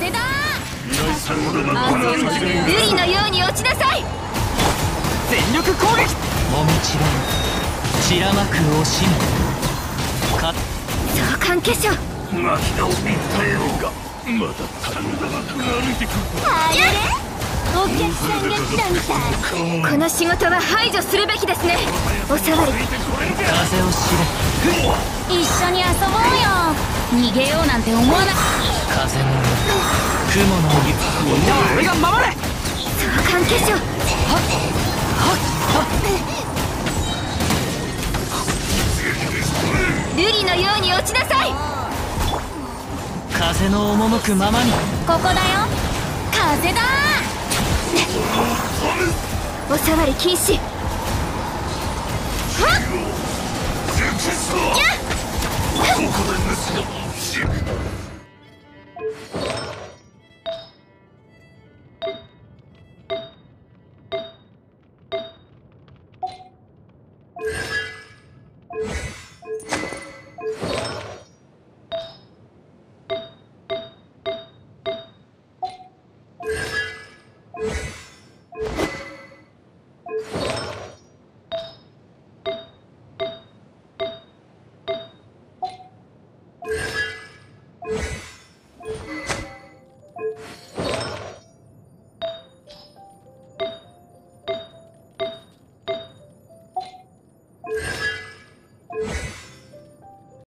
風だ。 ルリのように落ちなさい。 全力攻撃。もみちば散らまく惜しみか相関化粧。 巻き直しに耐えようがまだ足りんだな。歩いてくるあれれ、お客さんが来たみたい。 この仕事は排除するべきですね。おさわり。 風を知れ。 一緒に遊ぼうよ。逃げようなんて思わな。 風の雲のみんなは俺が守れ。 相関化粧。ルリのように落ちなさい。 風の赴くままに。 ここだよ。風だ。 おさわり禁止。 ここで